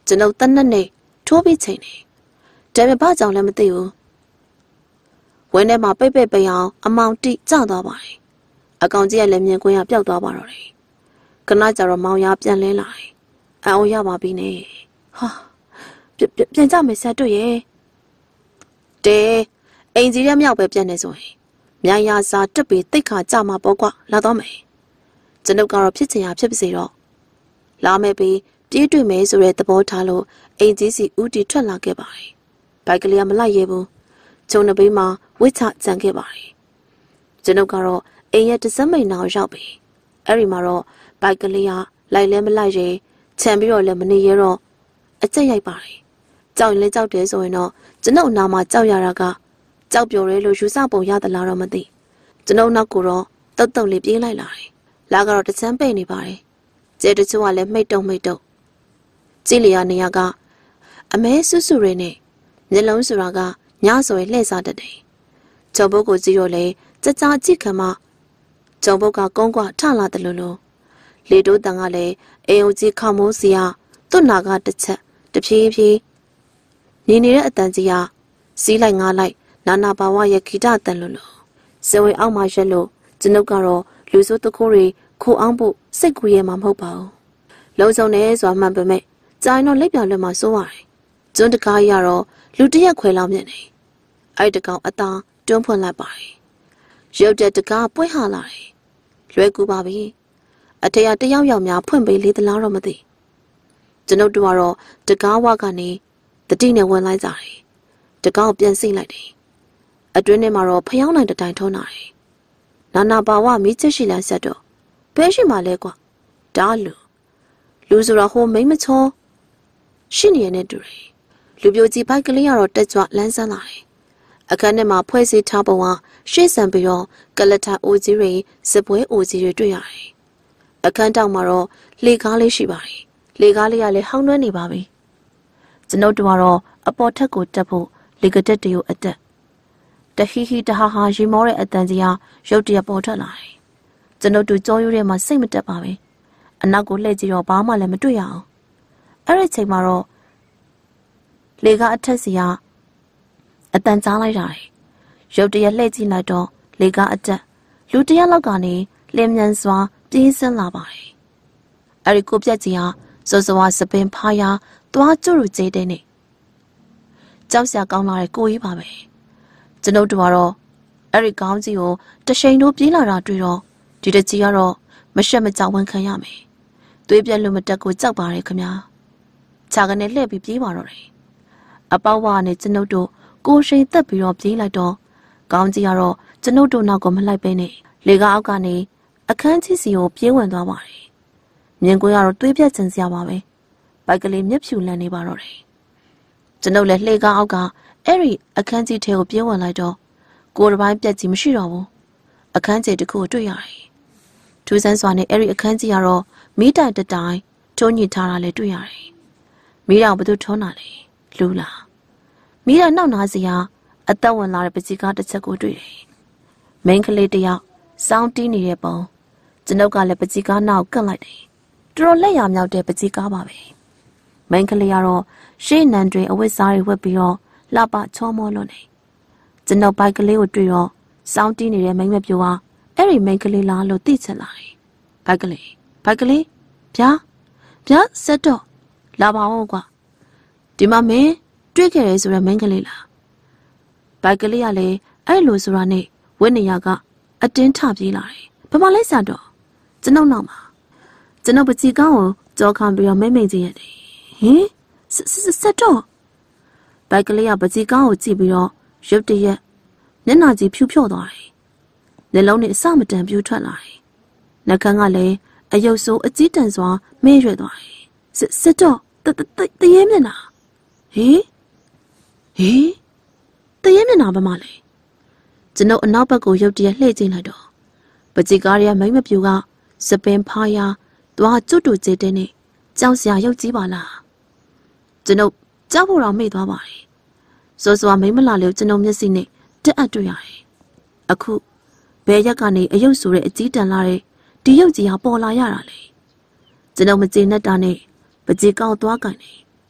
ကျွန်ုပ်တနက်နဲ့ထိုးပြီးချိန်နေဒါပေမဲ့ဘာကြောင့်လဲမသိဘူးဝင်းထဲမှာပိတ်ပိတ်ပိတ်အောင်အမောင်တိကျသွားပါတယ်အကောင်ကြီးကလည်းမြင်ကွင်းကပျောက်သွားပါတော့တယ်ခဏကြာတော့မောင်ရပြန်လဲလာတယ်အအောင်ရပါပြီနဲ့ဟာပြန်ကြမယ်ဆက်တွေ့ရဲ့တဲအိမ်ကြီးရမြောက်ပဲပြန်နေဆိုရင်မြိုင်ရစာတက်ပြီးတိတ်ခါကြမှာပေါ့ကွာလာတော့မယ်ကျွန်ုပ်ကတော့ဖြစ်ချင်ရဖြစ်ပါစေတော့လာမယ်ပြီးပြေးတွေ့မယ်ဆိုတဲ့သဘောထားလို့အိမ်ကြီးစီဦးတီထွက်လာခဲ့ပါတယ်ဘိုက်ကလေးကမလိုက်ရဘူးကျုံနှပေးမှာဝစ်ချကြံခဲ့ပါတယ်ကျွန်ုပ်ကတော့အိမ်ရဲ့တစက်မိန်နာကိုရောက်ပြီအဲ့ဒီမှာတော့ဘိုက်ကလေးကလိုက်လဲမလိုက်ရဲခြံပြီးတော့လည်းမနေရတော့အကျက်ရိုက်ပါတယ်ကြောက်ရင်လည်းကြောက်တယ်ဆိုရင်တော့ကျွန်ုပ်နာမှာကြောက်ရတာကကြောက်ပျော်ရဲလို့ယူဆပုံရသလားတော့မသိကျွန်ုပ်နောက်ကိုတော့တုတ်တုတ်လေးပြေးလိုက်လာတယ်လာကတော့တချမ်းပိတ်နေပါတယ်ကျဲတချို့ကလည်းမိတ်တုံမိတ်တုံကြည်လျာနေရကအမဲဆွဆွတွေနဲ့မျက်လုံးဆိုတာကညဆိုရင်လှည့်စားတတ်တယ်ဂျုံဘုတ်ကိုကြည့်တော့လေကြကြကြည့်ခံမှဂျုံဘုတ်ကကုန်းကွာထလာတယ်လို့လို့လေတိုးတန်ကလည်းအိမ်ုံကြီးခေါမိုးစီကတွနာကတစ်ချက်တဖြည်းဖြည်းနေနေတဲ့အတန်ကြီးကစီးလိုက်ငားလိုက်နာနာဘာဝရဲ့ဂီတတန်လို့လို့ဇဝေအောက်မှာရက်လို့ကျွန်ုပ်ကတော့လူစိုးတခိုးတွေခိုအောင်ဖို့စိတ်ကူးရဲမှာမဟုတ်ပါဘူးလုံဆောင်နေဆိုတာမှန်ပေမဲ့ကြိုင်တော့လက်ပြောင်လက်မှာစိုးရတယ်ကျွန်းတကားရတော့လူတရက်ခွဲလောက်မြင်နေအဲ့တကောင်အသားတွန်းဖွင့်လိုက်ပါတယ်ရုပ်တဲ့တကားပွင့်ဟာလာတယ်လွယ်ကူပါပြီအထက်တယောက်ယောက်များဖွင့်ပေးလေသလားတော့မသိကျွန်ုပ်တို့ကတော့တကားဝကနေတတိနဲ့ဝင်လိုက်ကြတယ်တကားပြန်စိတ်လိုက်တယ်အတွင်းထဲမှာတော့ဖျောင်းနိုင်တဲ့တိုင်ထုံးလာတယ်နာနာဘာဝမိချစ်ရှိလန်းဆက်တော့ဘဲရှိမှလဲကွာဒါလူလူဆိုတော့ဟိုမိမချောရှိနေရတဲ့တူတယ်လူပြိုကြီးဘိုက်ကလေးကတော့တက်ကြွလန်းဆန်းလာတယ်အခန်းထဲမှာဖွဲ့စည်းထားပုံကရှေ့ဆန်ပြီးတော့ကလထအိုကြီးတွေစပွဲအိုကြီးတွေတွေ့ရတယ်အခန်းတောင်မှာတော့လေကားလေးရှိပါတယ်လေကားလေးကလည်းဟောင်းနှွမ်းနေပါပြီကျွန်ုပ်တို့ကတော့အပေါ်ထက်ကိုတက်ဖို့လေကတက်တွေကိုအတက်တဟီဟီတဟာဟာရီမောတဲ့အတန်ကြီးဟာရုတ်တရက်ပေါ်ထွက်လာတယ်ကျွန်ုပ်တို့ကြောရိုးထဲမှာစိတ်မတက်ပါပဲအနောက်ကိုလှည့်ကြည့်တော့ဘာမှလည်းမတွေ့ရအောင်အဲ့ဒီချိန်မှာတော့လေကားအထက်စီကအတန်ကြားလိုက်တာတယ်ရုတ်တရက်လှည့်ကြည့်လိုက်တော့လေကားအတက်လူတရက်လောက်ကနေလင်းမြန်စွာပြေးဆင်းလာပါတယ်အဲ့ဒီကိုပြက်ကြီးဟာစောစောဝါစပင်ဖားရသွားကျွတ်ကျဲတဲ့နေကြောက်စရာကောင်းလာတဲ့ကိုကြီးပါပဲကျွန်ုပ်တို့ကတော့အဲ့ဒီကောင်းကြီးကိုတရှိန်တို့ပြေးလာတာတွေ့တော့ဒီတကြီးကတော့မရှက်မကြောက်ဝန်ခံရမယ်သွေးပြက်လို့မတက်ကိုကြောက်ပါတယ်ခမညာခြာကနေလှည့်ပြီးပြေးပါတော့တယ်အပေါက်ဝါနဲ့ကျွန်ုပ်တို့ကိုရှိန်သက်ပြီးတော့ပြေးလိုက်တော့ကောင်းကြီးကတော့ကျွန်ုပ်တို့နောက်ကိုမလိုက်ပဲနဲ့လေကားအောက်ကနေအခန်းကြီးစီကိုပြေးဝင်သွားပါတယ်မြင်ကွင်းကတော့သွေးပြက်ချင်စရာပါပဲဘိုက်ကလေးမျက်ဖြူလန့်နေပါတော့တယ်ကျွန်ုပ်လည်းလှေကားအောက်ကအဲ့ဒီအခန်းကြီးထဲကိုပြေးဝင်လိုက်တော့ကိုယ်တစ်ပိုင်းပြက်ကြီးမရှိတော့ဘူးအခန်းကြီးတစ်ခုကိုတွေ့ရတယ်ထူးဆန်းစွာနဲ့အဲ့ဒီအခန်းကြီးကတော့မီးတိုင်တတိုင်ထုံးညစ်ထားတာလည်းတွေ့ရတယ်မီးတောင်ဘယ်သူထုံးတာလဲလူလားမီးတိုင်နောက်နာစီကအသက်ဝင်လာတဲ့ပကြီးကားတစ်ချက်ကိုတွေ့တယ်မိန်းကလေးတယောက်စောင်းတီးနေတဲ့ပုံကျွန်ုပ်ကလည်းပကြီးကားနောက်ကပ်လိုက်တယ်တော်တော်လက်ရမြောက်တဲ့ပကြီးကားပါပဲမိန်းကလေးကတော့ရှေ့နံတွေအဝတ်စားတွေဝတ်ပြီးတော့လှပချောမောလွန်းနေကျွန်ုပ်ဘိုက်ကလေးကိုတွေ့တော့စောင်းတီးနေတဲ့မိန်းမပြိုဟာအဲ့ဒီမိန်းကလေးလားလို့သိချင်လာတယ်ဘိုက်ကလေးဘိုက်ကလေးဗျာဗျာဆက်တော့လာပါဦးကွာဒီမှာမင်းတွေ့ခဲ့ရဲဆိုတဲ့မိန်းကလေးလားဘိုက်ကလေးကလည်းအဲ့လိုဆိုတာနဲ့ဝင်းနေရကအတင်းထပြေးလာတယ်ဘာမှလဲဆက်တော့ကျွန်ုပ်နောက်မှာကျွန်ုပ်ပချီကောင်းကိုကြောခံပြီးတော့မိမ့်မိန်ကြီးရတယ်ဟင်ဆက်တော့ဘိုက်ကလေးကပချီကောင်းကိုကြည့်ပြီးတော့ရုတ်တရက်မျက်နှာကြီးဖြူဖြော့သွားတယ်နှလုံးနဲ့အစမတန်ပြူထွက်လာတယ်နှကန်းကလည်းအယုတ်ဆိုးအကြီးတန်းစွာမဲရွယ်သွားတယ်စစ်တော့တရေမျက်နှာဟေးဟေးတရေမျက်နှာဘာမှလဲကျွန်ုပ်အနောက်ဘက်ကိုရုတ်တရက်လှည့်ကြည့်လိုက်တော့ပချီကားရဲ့မိမ့်မပြူကစပင်ဖားရသွားကျွတ်တူကျတဲ့နဲ့ကြောက်စရာရုပ်ကြီးပါလားကျွန်ုပ်ကြောက်ဖို့တော့မေ့သွားပါတယ်စောစောမိမ့်မလာလို့ကျွန်ုပ်မျက်စိနဲ့တက်အပ်တွေ့ရတယ်အခုဘယ်ရက်ကနေအယုတ်ဆိုတဲ့အကြီးတန်းလာတဲ့ဒီရုပ်ကြီးဟာပေါ်လာရတာလေကျွန်ုပ်မကျေနပ်တာနဲ့ပကြီးကောက်သွားကန်နေ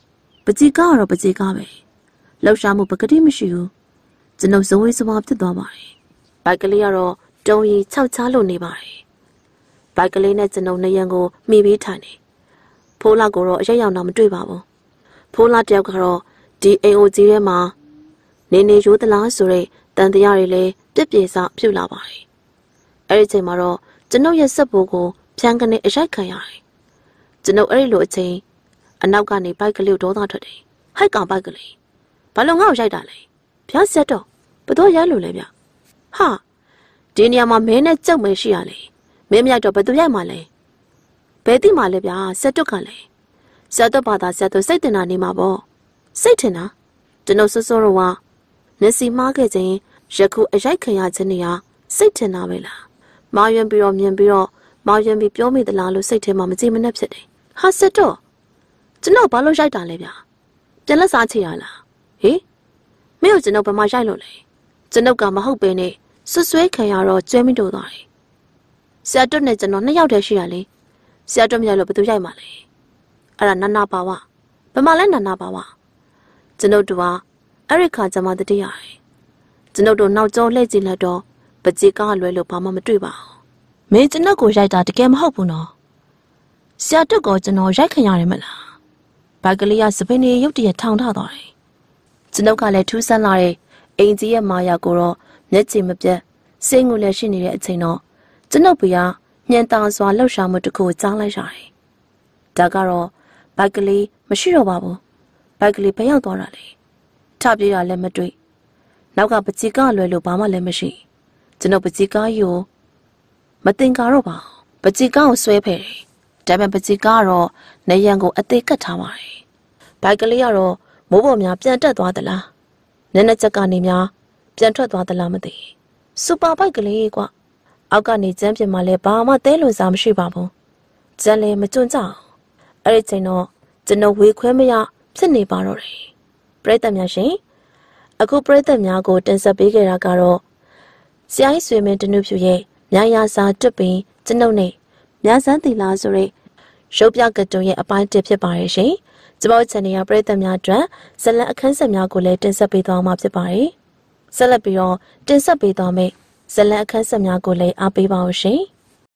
ကြည်ကားတော့ပကြည်ကားပဲလှောက်ရှားမှုပကတိမရှိဘူးကျွန်ုပ်ဇဝေးစဝါဖြစ်သွားပါတယ်ဘိုက်ကလေးကတော့တုံးရီခြောက်ချားလို့နေပါတယ်ဘိုက်ကလေးနဲ့ကျွန်ုပ်နှစ်ရန်ကိုမှီပြီးထိုင်နေဖိုးလာကိုတော့အရက်ရောက်တော့မတွေ့ပါဘူးဖိုးလာတယောက်ကတော့ဒီအိမ်အိုကြီးထဲမှာနေနေရိုးသလားဆိုတဲ့တန်တရားတွေလည်းပြက်ပြေစပြုတ်လာပါတယ်အဲ့ဒီချိန်မှာတော့ကျွန်ုပ်ရဲ့စက်ပိုးကိုဖြန်းကနေအရိုက်ခံရတယ်ကျွန်ုပ်အဲ့ဒီလိုအချိန်အနောက်ကနေဘိုက်ကလေးကိုဒေါသထွက်တယ်ဟိုက်ကောင်ဘိုက်ကလေးဘာလို့ငါ့ကိုရိုက်တာလဲဖျားဆက်တော့ဘတော်ရိုက်လို့လဲဗျဟာဒီနေရာမှာမင်းနဲ့ကြောက်မဲရှိရလေမင်းမရိုက်တော့ဘယ်သူရိုက်မှလဲဘယ်တိမှလဲဗျာဆက်တွက်ကလည်းဆက်တွက်ပါတာဆက်တွက်စိတ်တင်တာနေမှာပေါ့စိတ်တင်တာကျွန်တော်စောစောတော့ကမျက်စိမှားခဲ့ခြင်းယခုအရိုက်ခံရခြင်းနေရစိတ်တင်တာပဲလားမာယွန်းပြီးတော့မြင်ပြီးတော့မာယွန်းပြီးပြောမိသလားလို့စိတ်ထဲမှာမကြည်မနှက်ဖြစ်တယ်ဟာဆက်တော့ကျွန်တော်ဘာလို့ရိုက်တာလဲဗျာပြန်လက်စားချရလားဟေးမင်းတို့ကျွန်တော်ဘာမှရိုက်လို့လဲကျွန်တော်ကမဟုတ်ပဲနဲ့ဆွဆွဲခံရတော့ကျွဲမိတို့သွားတယ်ဆရာတွတ်နဲ့ကျွန်တော်နှစ်ယောက်တည်းရှိရလေဆရာတွတ်မရလို့ဘယ်သူရိုက်မှလဲအဲ့ဒါနာနာပါဝဘယ်မှလဲနာနာပါဝကျွန်တော်တို့ကအဲ့ဒီခါကျမှတတိရတယ်ကျွန်တော်တို့နောက်ကျောလှည့်ကြည့်လိုက်တော့ပကြည်ကားလွဲလို့ဘာမှမတွေ့ပါဘူးမင်းကျွန်တော်ကိုရိုက်တာတကယ်မဟုတ်ဘူးနော်ဆရာတွတ်ကကျွန်တော်ရိုက်ခံရတယ်မလားဘိုက်ကလေးကစပင်းနေရုတ်တရက်ထောင်ထသွားတယ်ကျွန်ုပ်ကလည်းထူးဆန်းလာတဲ့အိမ်ကြီးရဲ့မာယာကိုတော့မျက်ခြေမပြတ်စိတ်ငုလည်းရှိနေတဲ့အချိန်တော့ကျွန်ုပ်ပြားညံတာစွာလှောက်ရှားမှုတစ်ခုကြားလိုက်ရတယ်ဒါကတော့ဘိုက်ကလေးမရှိတော့ပါဘူးဘိုက်ကလေးဘယ်ရောက်သွားတာလဲထပြေးရလည်းမတွေ့နောက်ကပကြည်ကားလွယ်လို့ဘာမှလည်းမရှိကျွန်ုပ်ပကြည်ကားယူမတင်ကားတော့ပါပကြည်ကားကိုဆွဲဖယ်တယ်ဒါပေမဲ့ပကြည်ကားကတော့နေရန်ကိုအသေးကတ်ထားပါတယ်ဘိုက်ကလေးကတော့မိုးပေါ်များပြန်တက်သွားသလားနည်းနည်းချက်ကနေများပြန်ထွက်သွားသလားမသိစူပါဘိုက်ကလေးကွာအောက်ကနေကျန်းပြမှာလဲဘာမှတဲလွန်စားမရှိပါဘူးကျန်းလဲမကြွန့်ကြအောင်အဲ့ဒီချိန်တော့ကျွန်တော်ဝေခွဲမရဖြစ်နေပါတော့တယ်ပရိသတ်များရှင်အခုပရိသတ်များကိုတင်ဆက်ပေးခဲ့တာကတော့ဆရာကြီးဆွေမင်းတနုဖြူရဲ့မြာယာစာတွတ်ပင်ကျွန်ုပ်နဲ့မြစန်းတီလာဆိုတဲ့ရုပ်ပြကတုံရဲ့အပိုင်းတစ်ဖြစ်ပါရဲ့ရှင်ကျမတို့ channel ရပရိသတ်များအတွက်ဇလန်အခန်းဆက်များကိုလည်းတင်ဆက်ပေးသွားမှာဖြစ်ပါတယ်ဆက်လက်ပြီးတော့တင်ဆက်ပေးသွားမယ့်ဇလန်အခန်းဆက်များကိုလည်းအားပေးပါဦးရှင်